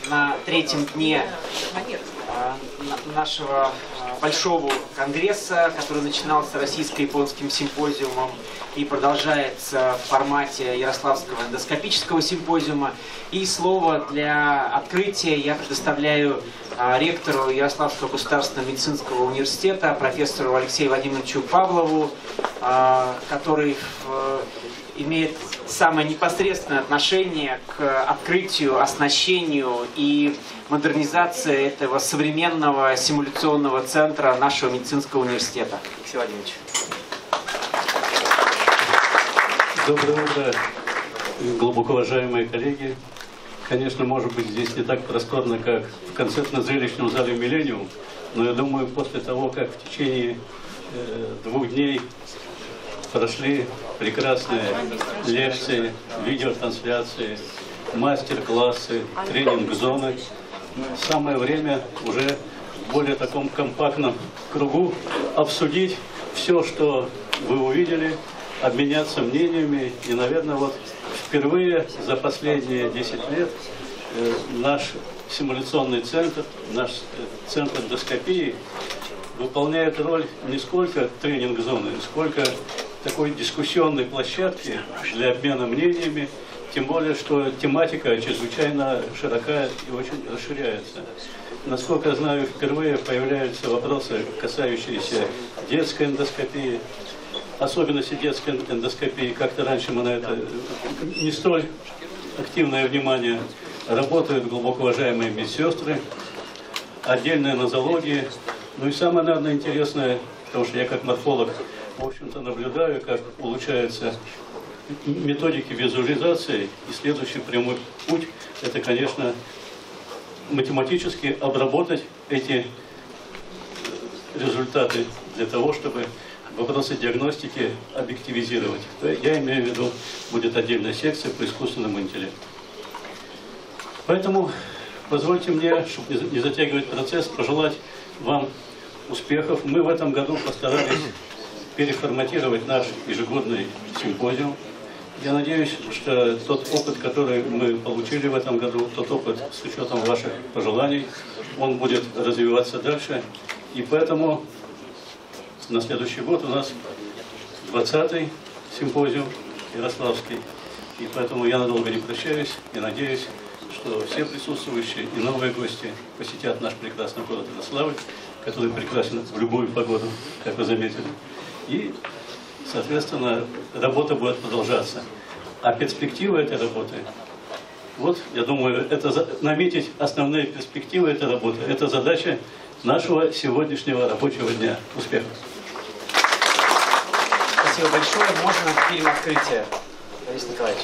на третьем дне нашего большого конгресса, который начинался российско-японским симпозиумом и продолжается в формате Ярославского эндоскопического симпозиума. И слово для открытия я предоставляю ректору Ярославского государственного медицинского университета, профессору Алексею Владимировичу Павлову, который имеет самое непосредственное отношение к открытию, оснащению и модернизации этого современного симуляционного центра нашего медицинского университета. Алексей Владимирович. Доброе утро, глубоко уважаемые коллеги. Конечно, может быть, здесь не так просторно, как в концертно-зрелищном зале «Миллениум», но я думаю, после того, как в течение 2 дней прошли прекрасные лекции, видеотрансляции, мастер-классы, тренинг-зоны, самое время уже в более таком компактном кругу обсудить все, что вы увидели, обменяться мнениями. И, наверное, вот впервые за последние 10 лет наш симуляционный центр, наш центр эндоскопии выполняет роль не сколько тренинг-зоны, сколько такой дискуссионной площадки для обмена мнениями, тем более, что тематика чрезвычайно широка и очень расширяется. Насколько я знаю, впервые появляются вопросы, касающиеся детской эндоскопии, особенности детской эндоскопии. Как-то раньше мы на это не столь активное внимание. Работают глубоко уважаемые медсестры, отдельная нозология. Ну и самое, наверное, интересное, потому что я как морфолог, в общем-то, наблюдаю, как улучшаются методики визуализации. И следующий прямой путь – это, конечно, математически обработать эти результаты для того, чтобы вопросы диагностики объективизировать. Я имею в виду, будет отдельная секция по искусственному интеллекту. Поэтому позвольте мне, чтобы не затягивать процесс, пожелать вам успехов. Мы в этом году постарались переформатировать наш ежегодный симпозиум. Я надеюсь, что тот опыт, который мы получили в этом году, тот опыт с учетом ваших пожеланий, он будет развиваться дальше. И поэтому на следующий год у нас 20-й симпозиум Ярославский. И поэтому я надолго не прощаюсь и надеюсь, что все присутствующие и новые гости посетят наш прекрасный город Ярославль, который прекрасен в любую погоду, как вы заметили. И, соответственно, работа будет продолжаться. А перспективы этой работы, вот, я думаю, это наметить основные перспективы этой работы. Это задача нашего сегодняшнего рабочего дня. Успехов! Спасибо большое. Можно фильм открытия, Борис Николаевич.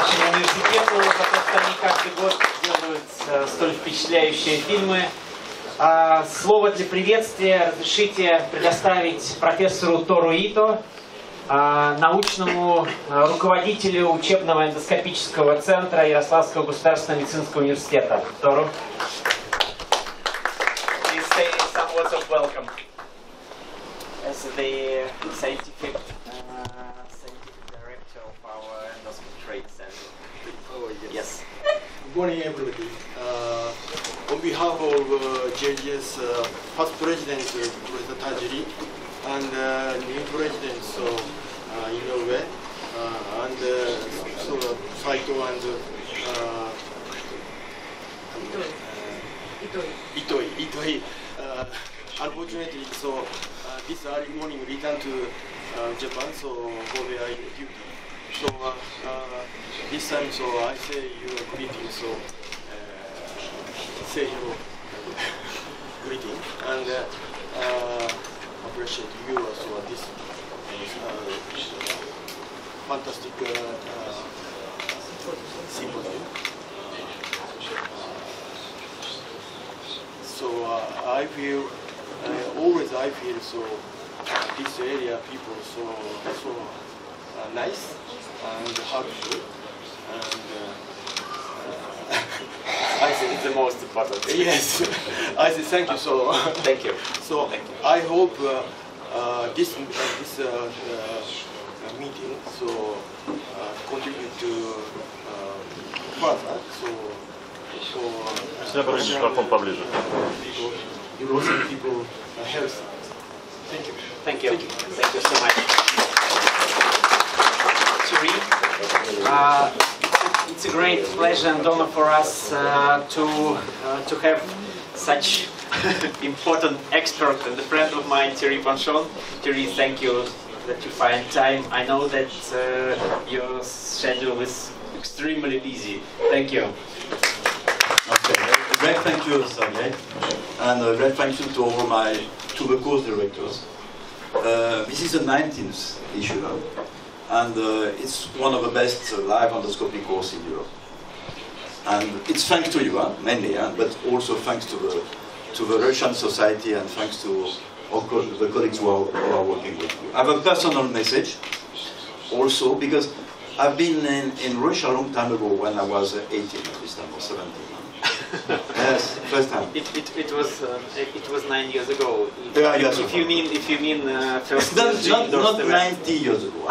нашему университету за то, что они каждый год делают столь впечатляющие фильмы. Слово для приветствия разрешите предоставить профессору Тору Ито, научному руководителю учебного эндоскопического центра Ярославского государственного медицинского университета. Тору. Please say some words of welcome as the scientific director of our endoscopy trade center. Oh, yes. Yes. Good morning, everybody. On behalf of JGS past president, Professor Tajiri, and new president, Inoue, and Saito and Itoi. Unfortunately, this early morning returned to Japan, so go there in duty. So this time, I say you are greeting, say hello, greeting, and appreciate you also at this fantastic symposium. I feel always this area people so nice and helpful, and I think it's the most important. yes, I say thank you. Thank you. Thank you. I hope this meeting contribute to further. Микрофон поближе. People health. Thank you. Thank you. Thank you so much. Thierry, it's a great pleasure and honor for us to have such Important expert and a friend of mine, Thierry Panchon. Thierry, thank you that you find time. I know that your schedule is extremely busy. Thank you. Okay. A great thank you, Sergey, and a great thank you to all my the course directors. This is the 19th issue, and it's one of the best live endoscopy courses in Europe. And it's thanks to you, mainly, but also thanks to the Russian society and thanks to the colleagues who are working with you. I have a personal message also, because I've been in Russia a long time ago when I was 18 at this time, or 17. Yes, first time. It was 9 years ago. Yeah, yes. If you mean first not 90 years ago.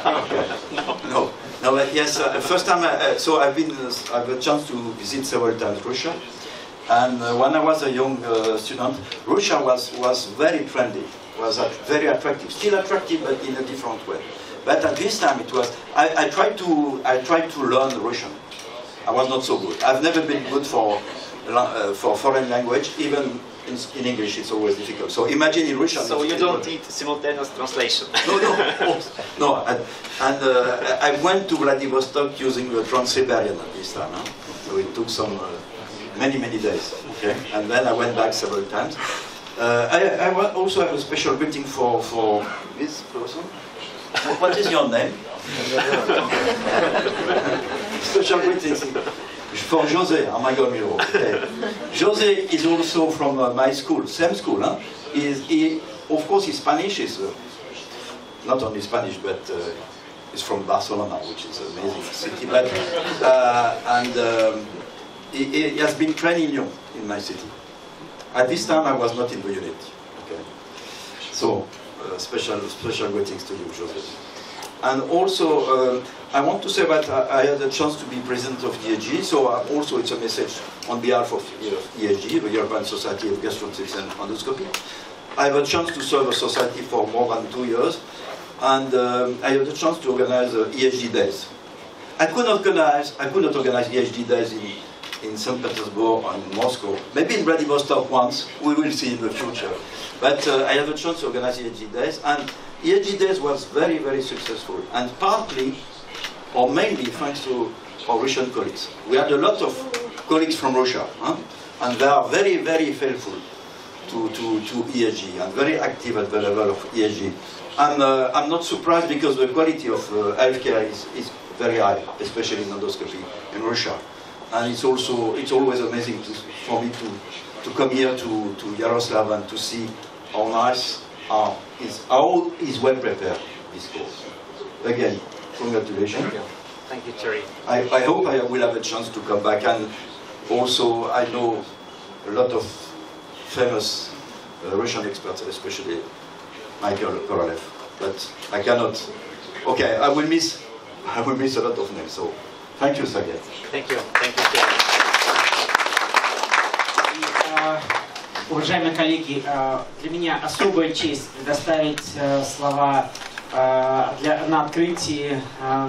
No, but yes. First time. I've had a chance to visit several times Russia, and when I was a young student, Russia was very trendy, was very attractive, still attractive, but in a different way. But at this time, it was. I tried to learn Russian. I was not so good. I've never been good for foreign language, even in English it's always difficult. So imagine in Russian. So you don't need simultaneous translation. No. I went to Vladivostok using the Trans-Siberian at this time. So it took many days. Okay, and then I went back several times. I also have a special greeting for this person. What is your name? Special greetings for Jose Amagomiro. Okay. Jose is also from my school, same school. Of course, his Spanish is not only Spanish, but he's from Barcelona, which is an amazing city. But he has been trained in Lyon, in my city. At this time, I was not in the unit. Okay. So special greetings to you, Jose. And also, I want to say that I had a chance to be president of ESG, so also it's a message on behalf of ESG, the European Society of Gastroenterology and Endoscopy. I had a chance to serve the society for more than 2 years, and I had a chance to organize ESG days. I could not organize ESG days in St. Petersburg or in Moscow. Maybe in Vladivostok once, we will see in the future. But I had a chance to organize ESG days, and ESG days was very, very successful, and partly, or mainly, thanks to our Russian colleagues. We had a lot of colleagues from Russia, and they are very, very faithful to ESG, and very active at the level of ESG. And I'm not surprised, because the quality of healthcare is very high, especially in endoscopy in Russia. And it's always amazing for me to come here to Yaroslav and to see how nice, how is well prepared this course. Again, congratulations. Thank you, Terry. I hope I will have a chance to come back, and also I know a lot of famous Russian experts, especially Michael Korolev, but I cannot. Okay, I will miss a lot of names. So, thank you, Sergey. Thank you, Terry. Уважаемые коллеги, для меня особая честь предоставить слова на открытии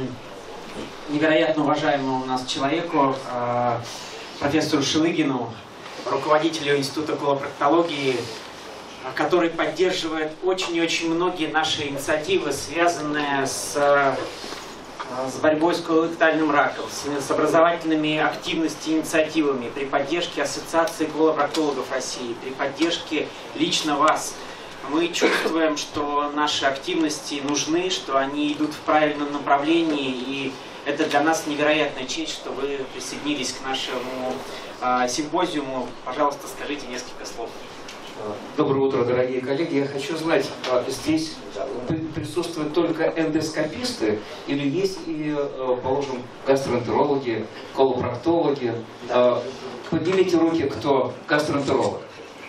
невероятно уважаемому у нас человеку, профессору Шелыгину, руководителю Института колопроктологии, который поддерживает очень и очень многие наши инициативы, связанные с борьбой с колоректальным раком, с образовательными активностями, инициативами, при поддержке Ассоциации колопроктологов России, при поддержке лично вас. Мы чувствуем, что наши активности нужны, что они идут в правильном направлении, и это для нас невероятная честь, что вы присоединились к нашему симпозиуму. Пожалуйста, скажите несколько слов. Доброе утро, дорогие коллеги. Я хочу знать, здесь присутствуют только эндоскописты или есть и, положим, гастроэнтерологи, колопроктологи? Поднимите руки, кто гастроэнтеролог.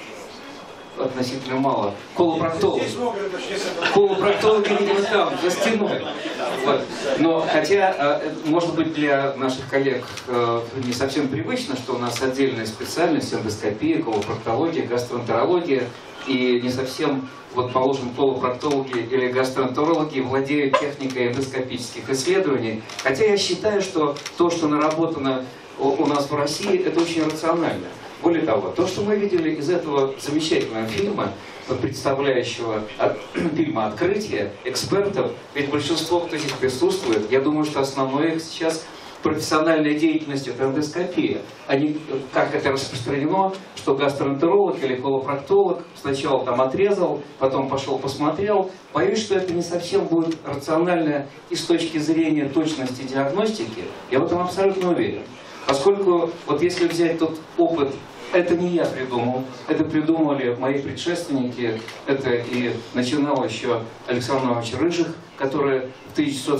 Относительно мало. Колопроктологи. Колопроктологи, видимо, там, за стеной. Вот. Но хотя, может быть, для наших коллег не совсем привычно, что у нас отдельная специальность эндоскопия, колопроктология, гастроэнтерология, и не совсем, вот, положим, колопроктологи или гастроэнтерологи владеют техникой эндоскопических исследований. Хотя я считаю, что то, что наработано у нас в России, это очень рационально. Более того, то, что мы видели из этого замечательного фильма, представляющего фильма «Открытие», экспертов, ведь большинство, кто здесь присутствует, я думаю, что основное их сейчас профессиональная деятельность – это эндоскопия. Они, как это распространено, что гастроэнтеролог или колопроктолог сначала там отрезал, потом пошел посмотрел. Боюсь, что это не совсем будет рационально и с точки зрения точности диагностики. Я в этом абсолютно уверен. Поскольку, вот если взять тот опыт, это не я придумал, это придумали мои предшественники, это и начинал еще Александр Иванович Рыжих, который в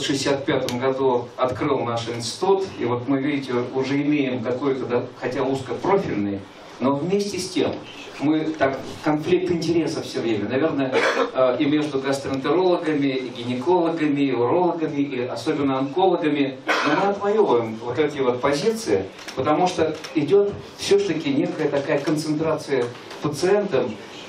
1965 году открыл наш институт, и вот мы, видите, уже имеем какой-то, да, хотя узкопрофильный, но вместе с тем мы так, конфликт интересов все время, наверное, и между гастроэнтерологами, и гинекологами, и урологами, и особенно онкологами, но мы отвоевываем вот эти вот позиции, потому что идет все-таки некая такая концентрация пациентов,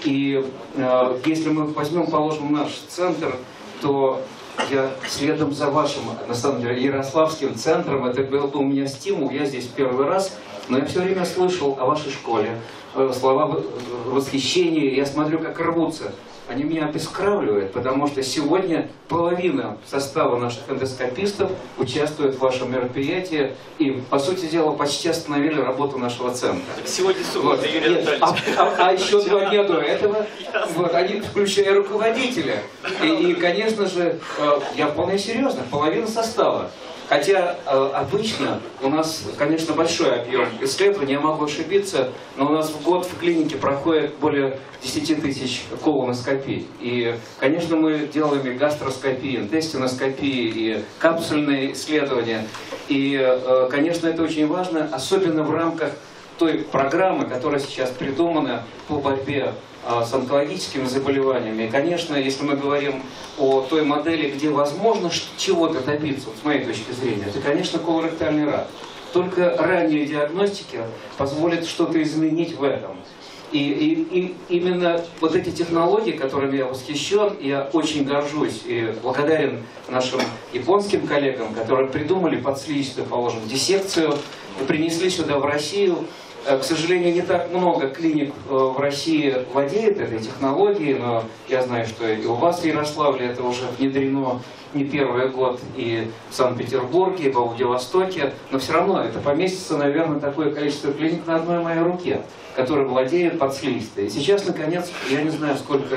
и если мы возьмем, положим, наш центр, то я следом за вашим, на самом деле, Ярославским центром, это был у меня стимул, я здесь первый раз, но я все время слышал о вашей школе, слова восхищения, я смотрю, как рвутся. Они меня обескравливают, потому что сегодня половина состава наших эндоскопистов участвует в вашем мероприятии и, по сути дела, почти остановили работу нашего центра. Сегодня суббота, вот. Юрий Анатольевич. А еще 2 дня до этого, вот, они, включая руководителя. И, конечно же, я вполне серьезно, половина состава. Хотя обычно у нас, конечно, большой объем исследований, я могу ошибиться, но у нас в год в клинике проходит более 10 тысяч колоноскопий. И, конечно, мы делаем и гастроскопии, интестиноскопии, и капсульные исследования. И, конечно, это очень важно, особенно в рамках той программы, которая сейчас придумана по борьбе с онкологическими заболеваниями. И, конечно, если мы говорим о той модели, где возможно чего-то добиться, вот с моей точки зрения, это, конечно, колоректальный рак. Только ранняя диагностика позволит что-то изменить в этом. И именно вот эти технологии, которыми я восхищен, я очень горжусь и благодарен нашим японским коллегам, которые придумали подслизистую, положим, диссекцию и принесли сюда в Россию. К сожалению, не так много клиник в России владеет этой технологией, но я знаю, что и у вас в Ярославле это уже внедрено не первый год, и в Санкт-Петербурге, и во Владивостоке, но все равно это поместится, наверное, такое количество клиник на одной моей руке, которые владеют подслизистой. И сейчас, наконец, я не знаю, сколько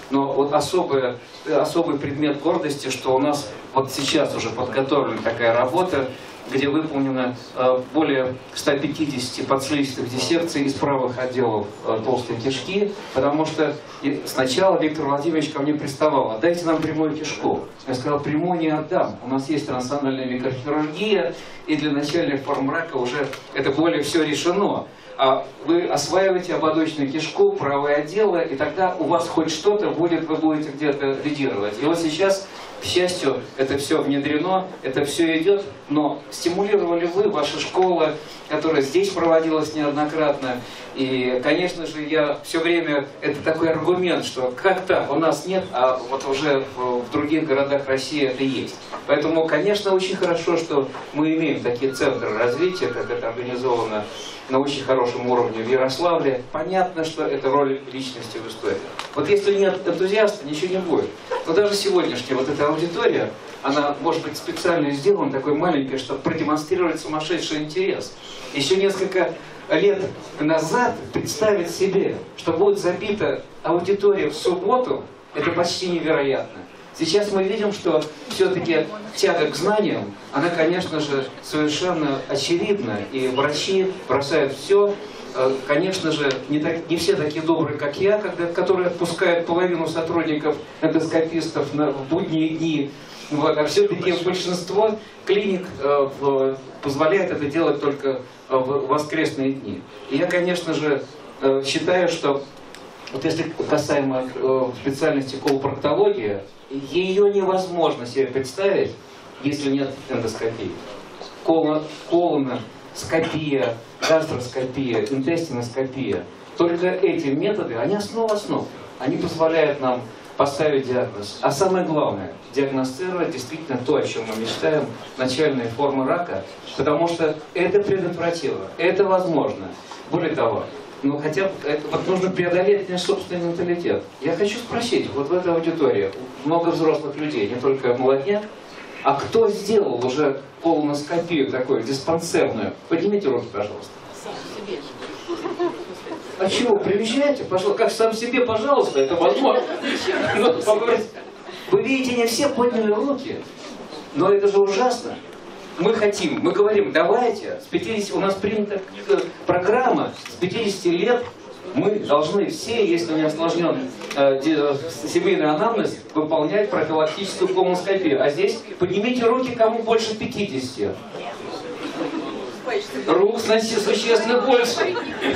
Но вот особый предмет гордости, что у нас вот сейчас уже подготовлена такая работа, где выполнено более 150 подслизистых диссекций из правых отделов толстой кишки, потому что сначала Виктор Владимирович ко мне приставал: отдайте нам прямую кишку. Я сказал: прямую не отдам, у нас есть трансанальная микрохирургия, и для начальных форм рака уже это более все решено. А вы осваиваете ободочную кишку, правые отделы, и тогда у вас хоть что-то будет, вы будете где-то лидировать. И вот сейчас, к счастью, это все внедрено, это все идет, но стимулировали вы, ваша школа, которая здесь проводилась неоднократно. И, конечно же, я все время, это такой аргумент, что как так, у нас нет, а вот уже в других городах России это есть. Поэтому, конечно, очень хорошо, что мы имеем такие центры развития, как это организовано на очень хорошем уровне в Ярославле. Понятно, что это роль личности в истории. Вот если нет энтузиаста, ничего не будет. Но даже сегодняшняя вот эта аудитория, она может быть специально сделана такой маленькой, чтобы продемонстрировать сумасшедший интерес. Еще несколько лет назад представить себе, что будет забита аудитория в субботу, это почти невероятно. Сейчас мы видим, что все-таки тяга к знаниям, она, конечно же, совершенно очевидна. И врачи бросают все. Конечно же, не все такие добрые, как я, которые отпускают половину сотрудников, эндоскопистов в будние дни. Вот, а все-таки большинство клиник позволяет это делать только в воскресные дни. И я, конечно же, считаю, что вот если касаемо специальности колопроктология, ее невозможно себе представить, если нет эндоскопии. Колоноскопия, гастроскопия, интестиноскопия. Только эти методы, они основа основ. Они позволяют нам поставить диагноз. А самое главное, диагностировать действительно то, о чем мы мечтаем, начальные формы рака, потому что это предотвратимо, это возможно. Более того, хотя бы вот нужно преодолеть наш собственный менталитет. Я хочу спросить, вот в этой аудитории много взрослых людей, не только молодняк, а кто сделал уже колоноскопию такую, диспансерную? Поднимите руки, пожалуйста. Сам себе. А чего, приезжайте, пожалуйста, как сам себе, пожалуйста, это возможно. Вы видите, не все подняли руки, но это же ужасно. Мы хотим, мы говорим, давайте, с 50, у нас принята программа, с 50 лет мы должны все, если не осложнен семейный анамнез, выполнять профилактическую колоноскопию. А здесь поднимите руки, кому больше 50. Рук существенно больше.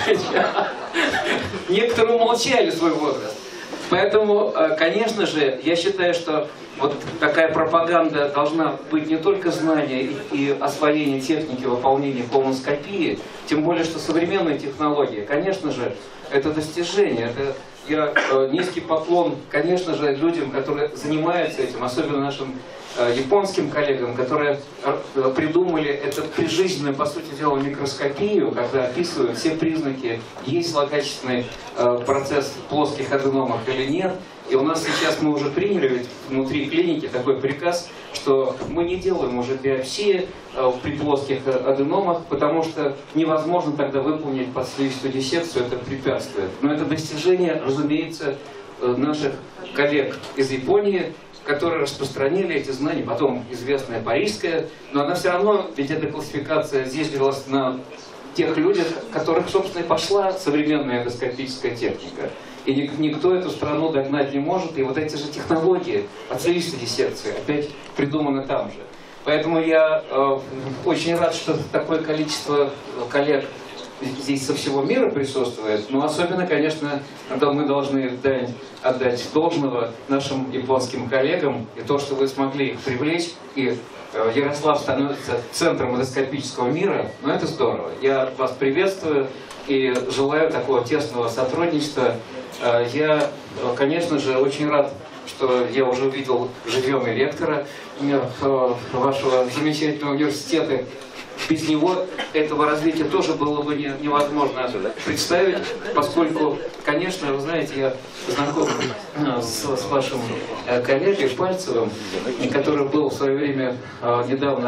Некоторые умолчали свой возраст. Поэтому, конечно же, я считаю, что вот такая пропаганда должна быть не только знание и освоение техники выполнения колоноскопии, тем более, что современные технологии, конечно же, это достижение. Это низкий поклон, конечно же, людям, которые занимаются этим, особенно нашим японским коллегам, которые придумали эту прижизненную, по сути дела, микроскопию, когда описывают все признаки, есть злокачественный процесс плоских аденомов или нет. И у нас сейчас мы уже приняли ведь внутри клиники такой приказ, что мы не делаем уже биопсии при плоских аденомах, потому что невозможно тогда выполнить подслизистую диссекцию, это препятствует. Но это достижение, разумеется, наших коллег из Японии, которые распространили эти знания, потом известная парижская, но она все равно, ведь эта классификация зиждилась на тех людях, которых, собственно, и пошла современная эндоскопическая техника. И никто эту страну догнать не может, и вот эти же технологии подслизистой диссекции опять придуманы там же. Поэтому я очень рад, что такое количество коллег здесь со всего мира присутствует, но особенно, конечно, мы должны отдать должного нашим японским коллегам, и то, что вы смогли их привлечь, и Ярослав становится центром эндоскопического мира, но это здорово. Я вас приветствую и желаю такого тесного сотрудничества. Я, конечно же, очень рад, что я уже увидел живьем и ректора вашего замечательного университета. Без него этого развития тоже было бы невозможно представить, поскольку, конечно, вы знаете, я знаком с вашим коллегой Пальцевым, который был в свое время недавно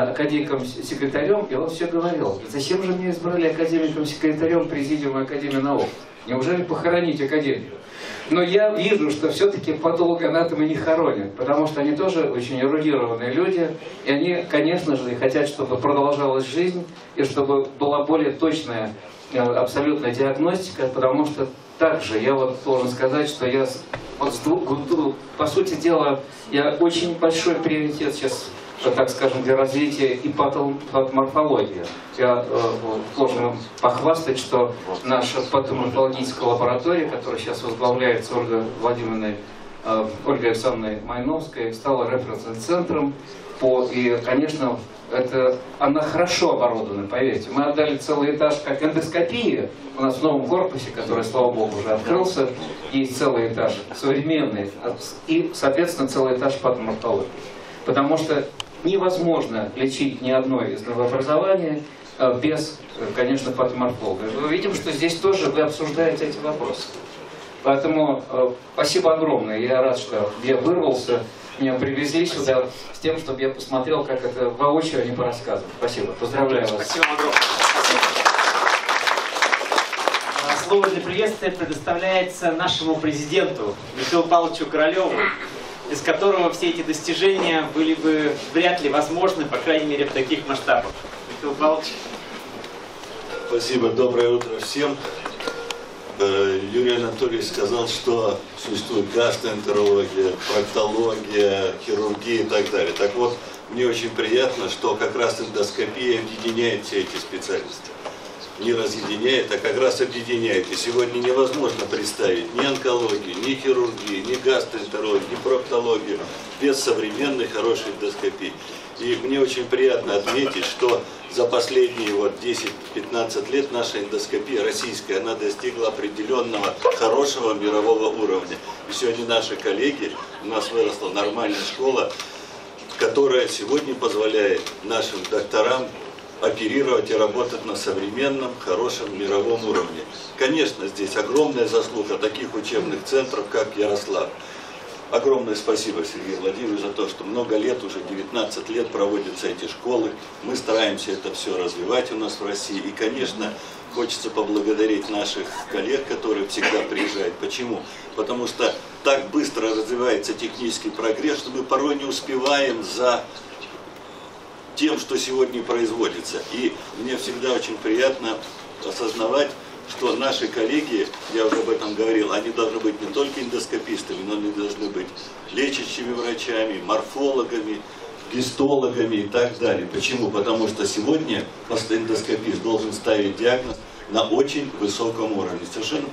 академиком-секретарем, и он все говорил: зачем же меня избрали академиком-секретарем Президиума Академии наук? Неужели похоронить академию? Но я вижу, что все-таки патологоанатомы не хоронят, потому что они тоже очень эрудированные люди, и они, конечно же, хотят, чтобы продолжалась жизнь, и чтобы была более точная абсолютная диагностика, потому что также я вот должен сказать, что я, по сути дела, я очень большой приоритет сейчас, так скажем, для развития и патоморфологии. Я должен вам похвастать, что наша патоморфологическая лаборатория, которая сейчас возглавляется Ольгой Александровной Майновской, стала референсным центром и, конечно, она хорошо оборудована, поверьте. Мы отдали целый этаж как эндоскопии. У нас в новом корпусе, который, слава богу, уже открылся, есть целый этаж современный и, соответственно, целый этаж патоморфологии. Потому что невозможно лечить ни одно из новообразований без, конечно, патоморфолога. Мы видим, что здесь тоже вы обсуждаете эти вопросы. Поэтому спасибо огромное. Я рад, что я вырвался. Меня привезли сюда с тем, чтобы я посмотрел, как это воочию, а не по рассказам. Спасибо. Поздравляю вас. Спасибо огромное. Слово для приветствия предоставляется нашему президенту Михаилу Павловичу Королеву, без которого все эти достижения были бы вряд ли возможны, по крайней мере, в таких масштабах. Михаил Павлович. Спасибо. Доброе утро всем. Юрий Анатольевич сказал, что существует гастроэнтерология, проктология, хирургия и так далее. Так вот, мне очень приятно, что как раз эндоскопия объединяет все эти специальности. Не разъединяет, а как раз объединяет. И сегодня невозможно представить ни онкологию, ни хирургию, ни гастроэнтерологию, ни проктологию без современной хорошей эндоскопии. И мне очень приятно отметить, что за последние 10-15 лет наша эндоскопия российская, она достигла определенного хорошего мирового уровня. И сегодня наши коллеги, у нас выросла нормальная школа, которая сегодня позволяет нашим докторам оперировать и работать на современном, хорошем мировом уровне. Конечно, здесь огромная заслуга таких учебных центров, как Ярослав. Огромное спасибо, Сергей Владимирович, за то, что много лет, уже 19 лет проводятся эти школы. Мы стараемся это все развивать у нас в России. И, конечно, хочется поблагодарить наших коллег, которые всегда приезжают. Почему? Потому что так быстро развивается технический прогресс, что мы порой не успеваем за тем, что сегодня производится. И мне всегда очень приятно осознавать, что наши коллеги, я уже об этом говорил, они должны быть не только эндоскопистами, но они должны быть лечащими врачами, морфологами, гистологами и так далее. Почему? Потому что сегодня эндоскопист должен ставить диагноз на очень высоком уровне. Совершенно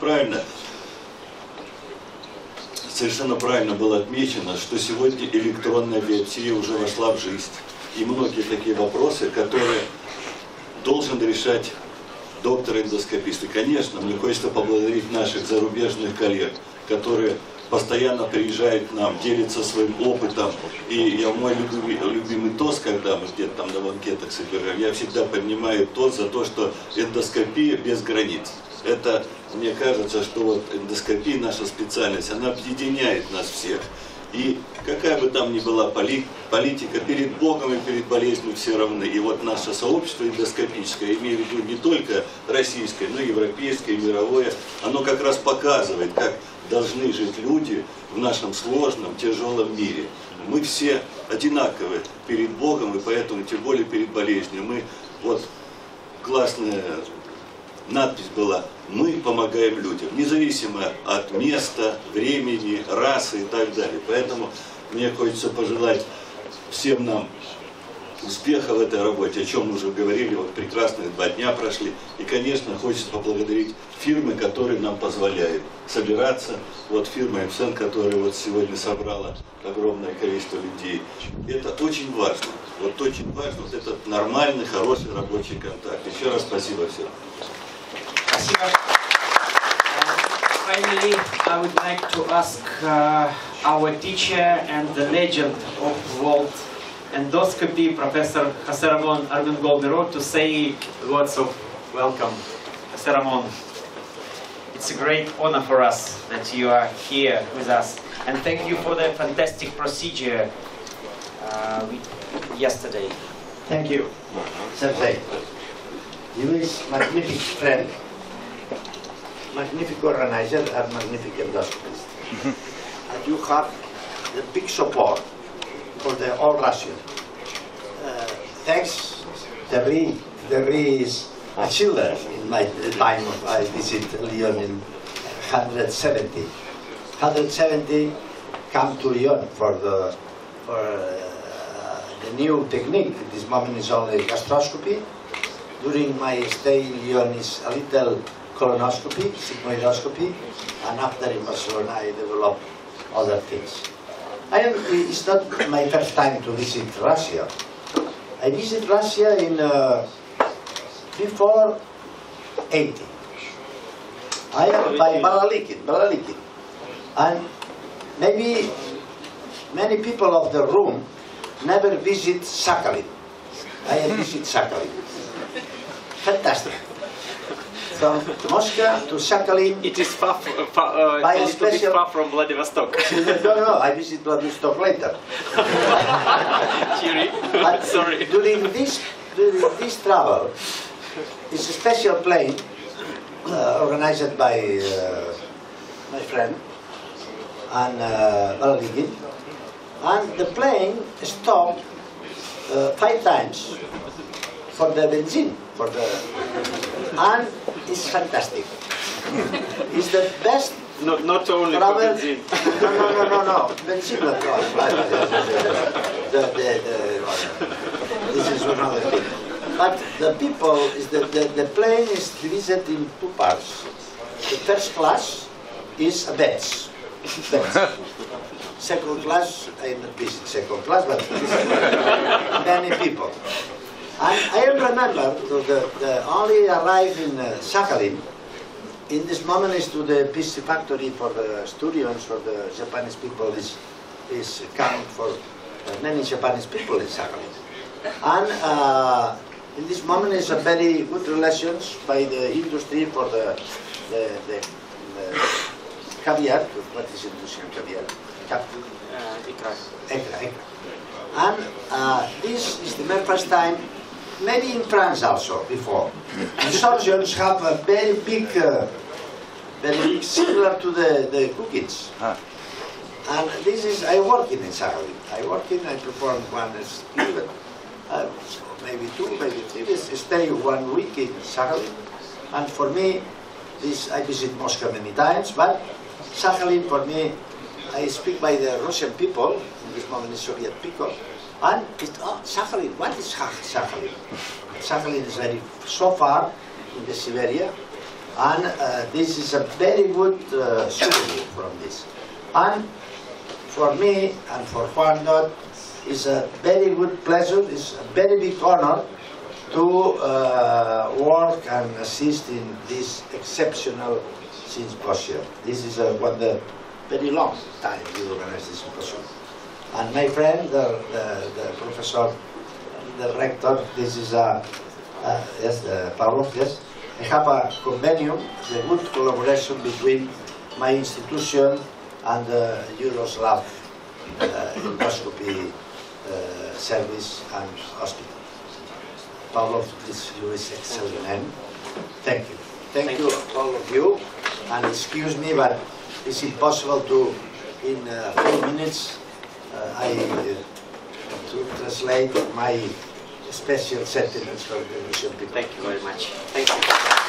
правильно было отмечено, что сегодня электронная биопсия уже вошла в жизнь. И многие такие вопросы, которые должен решать доктор-эндоскопист. И, конечно, мне хочется поблагодарить наших зарубежных коллег, которые постоянно приезжают к нам, делятся своим опытом. И мой любимый тост, когда мы где-то там на банкетах собираем, я всегда поднимаю тост за то, что эндоскопия без границ. Это, мне кажется, что эндоскопия, наша специальность, она объединяет нас всех. И какая бы там ни была политика, перед Богом и перед болезнью все равны. И наше сообщество эндоскопическое, имею в виду не только российское, но и европейское, и мировое, оно как раз показывает, как должны жить люди в нашем сложном, тяжелом мире. Мы все одинаковы перед Богом, и поэтому, тем более перед болезнью, мы, классная надпись была: «Мы помогаем людям», независимо от места, времени, расы и так далее. Поэтому мне хочется пожелать всем нам успеха в этой работе, о чем мы уже говорили, прекрасные 2 дня прошли. И, конечно, хочется поблагодарить фирмы, которые нам позволяют собираться. Фирма Эпсен, которая сегодня собрала огромное количество людей. Это очень важно. Очень важно этот нормальный, хороший рабочий контакт. Еще раз спасибо всем. Finally, I would like to ask our teacher and the legend of world endoscopy, Professor José Ramón Armengol-Miró, to say words of welcome. José Ramón, it's a great honor for us that you are here with us, and thank you for the fantastic procedure yesterday. Thank you, Sergey. You is magnificent friend. magnific organizer and magnific endoscopist. And you have the big support for the all Russian. Thanks, there is a children in my time I visit Lyon in 170. 170 come to Lyon for the new technique. At this moment is only gastroscopy. During my stay in Lyon is a little colonoscopy, sigmoidoscopy, and after in Barcelona I developed other things. It's not my first time to visit Russia. I visited Russia in before 80. I am by Balalikin. And maybe many people of the room never visit Sakhalin. I have visited Sakhalin. Fantastic. From Moscow to Sakhalin. It is far, a little bit far from Vladivostok. No, I visit Vladivostok later. Sorry. During this travel, it's a special plane organized by my friend and Balalikin, and the plane stopped 5 times for the benzene, and it's fantastic. It's the best. Not only travel. for benzene. No. Benzene, this is another thing. But the people, the plane is divided in 2 parts. The first class is beds. Second class, I not visit second class, but many people. And I remember the only arrived in Sakhalin. In this moment is to the PC factory for the students, for the Japanese people is coming for many Japanese people in Sakhalin. And in this moment is a very good relations by the industry for the caviar. What is Indonesian caviar? Ikra. And this is the very first time, maybe in France also before. The surgeons have a very big similar to the cookings. And this is, I work in Sakhalin. I perform one skill, maybe 2, maybe 3 days, stay 1 week in Sakhalin. And for me, I visit Moscow many times, but Sakhalin for me, I speak by the Russian people, in this moment is Soviet people, and Sakhalin, what is Sakhalin? Sakhalin is so far in the Siberia, and this is a very good souvenir from this. And for me, and for Juan Dot, it's a very good pleasure, it's a very big honor to work and assist in this exceptional symposium. This is one very long time we organize this symposium. And my friend, the professor, the rector, this is yes, Pavlov, yes. I have a convenium, the good collaboration between my institution and the Yugoslav endoscopy service and hospital. Pavlov, this is excellent name. Thank you. Thank you, all of you. And excuse me, but it's impossible to, in a few minutes, to translate my special sentiments for the Russian people. Thank you very much. Thank you.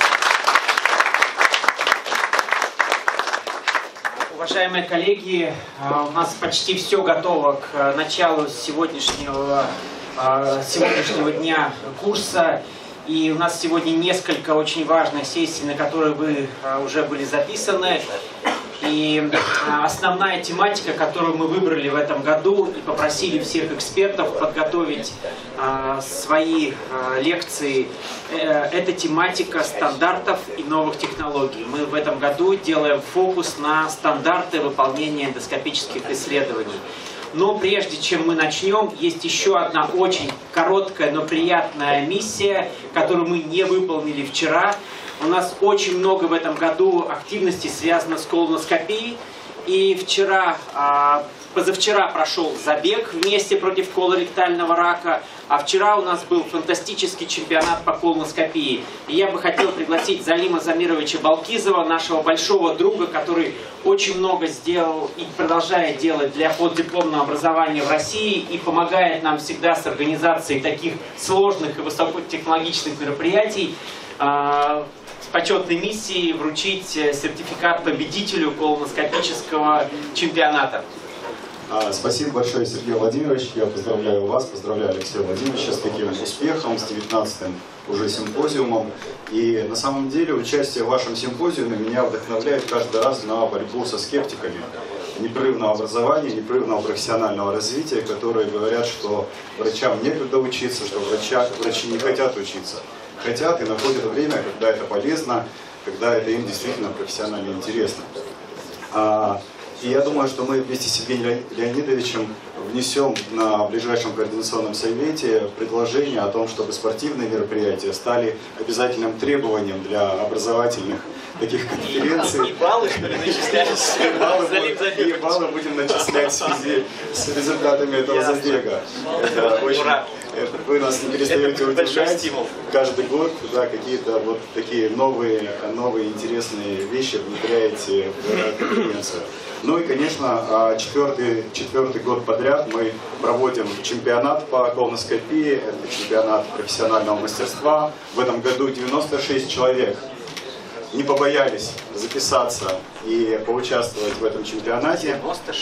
Уважаемые коллеги, у нас почти все готово к началу сегодняшнего дня курса. И у нас сегодня несколько очень важных сессий, на которые вы уже были записаны. И основная тематика, которую мы выбрали в этом году и попросили всех экспертов подготовить свои лекции, это тематика стандартов и новых технологий. Мы в этом году делаем фокус на стандарты выполнения эндоскопических исследований. Но прежде чем мы начнем, есть еще одна очень короткая, но приятная миссия, которую мы не выполнили вчера. У нас очень много в этом году активностей связано с колоноскопией. И позавчера прошел забег вместе против колоректального рака, а вчера у нас был фантастический чемпионат по колоноскопии. И я бы хотел пригласить Залима Замировича Балкизова, нашего большого друга, который очень много сделал и продолжает делать для постдипломного образования в России и помогает нам всегда с организацией таких сложных и высокотехнологичных мероприятий, с почетной миссией вручить сертификат победителю колоноскопического чемпионата. Спасибо большое, Сергей Владимирович. Я поздравляю вас, поздравляю Алексея Владимировича с таким успехом, с 19-м уже симпозиумом. И на самом деле участие в вашем симпозиуме меня вдохновляет каждый раз на борьбу со скептиками непрерывного образования, непрерывного профессионального развития, которые говорят, что врачам некогда учиться, что врачи не хотят учиться. Хотят и находят время, когда это полезно, когда это им действительно профессионально интересно. И я думаю, что мы вместе с Евгением Леонидовичем внесем на ближайшем координационном совете предложение о том, чтобы спортивные мероприятия стали обязательным требованием для образовательных таких конференций. И баллы, что ли, начислялись? И баллы будем начислять в связи с результатами этого забега. Вы нас не перестаете удивлять. Каждый год какие-то вот такие новые интересные вещи внедряете в конференцию. Ну и, конечно, четвертый год подряд мы проводим чемпионат по колоноскопии, это чемпионат профессионального мастерства. В этом году 96 человек не побоялись записаться и поучаствовать в этом чемпионате.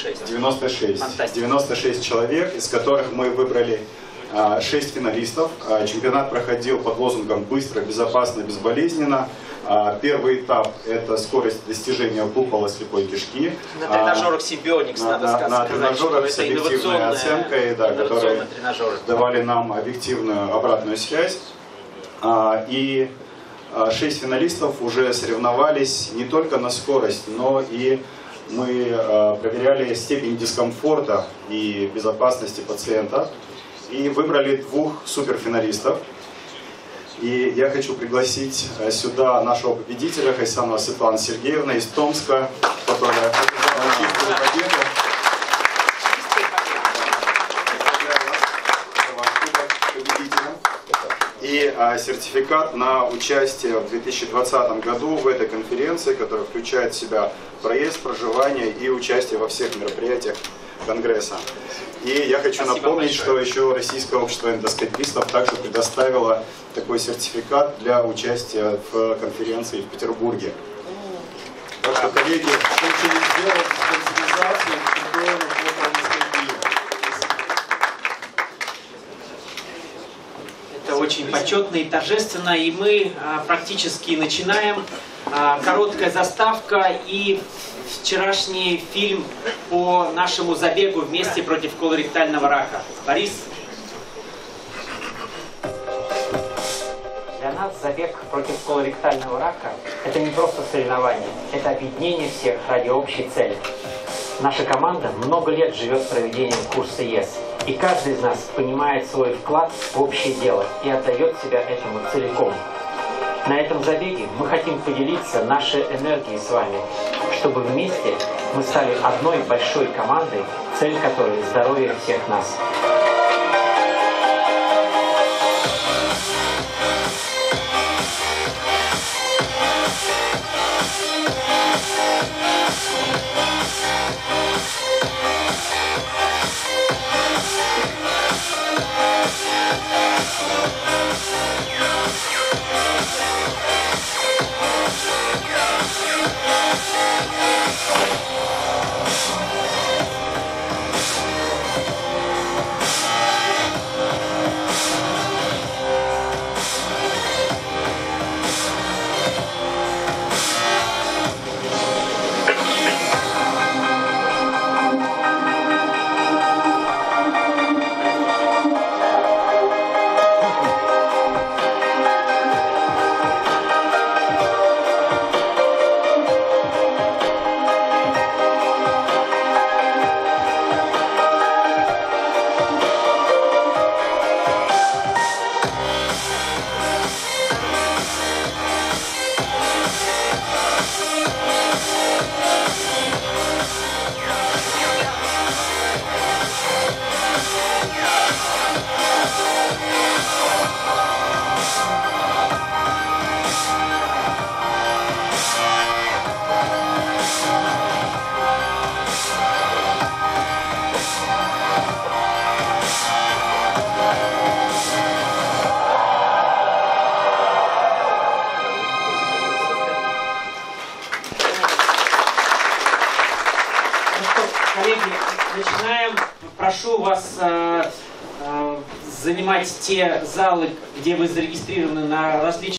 96 человек, из которых мы выбрали 6 финалистов. Чемпионат проходил под лозунгом «Быстро, безопасно, безболезненно». Первый этап – это скорость достижения купола слепой кишки. На тренажерах Симбионикс, надо сказать. На тренажерах с объективной оценкой, которые давали нам объективную обратную связь. И 6 финалистов уже соревновались не только на скорость, но и мы проверяли степень дискомфорта и безопасности пациента. И выбрали 2 суперфиналистов. И я хочу пригласить сюда нашего победителя, Хайсанова Светлана Сергеевна из Томска, которая одержала чистую победу. И сертификат на участие в 2020 году в этой конференции, которая включает в себя проезд, проживание и участие во всех мероприятиях Конгресса. И я хочу напомнить, что еще Российское общество эндоскопистов также предоставило такой сертификат для участия в конференции в Петербурге. Так что, коллеги, что еще не сделать, спонсоризацию чемпионов по колоноскопии. Это очень почетно и торжественно, и мы практически начинаем. Короткая заставка и вчерашний фильм по нашему забегу вместе против колоректального рака. Борис? Для нас забег против колоректального рака – это не просто соревнование, это объединение всех ради общей цели. Наша команда много лет живет проведением курса ЕС, и каждый из нас понимает свой вклад в общее дело и отдает себя этому целиком. На этом забеге мы хотим поделиться нашей энергией с вами, чтобы вместе мы стали одной большой командой, цель которой – здоровье всех нас. Коллеги, начинаем. Прошу вас занимать те залы, где вы зарегистрированы на различные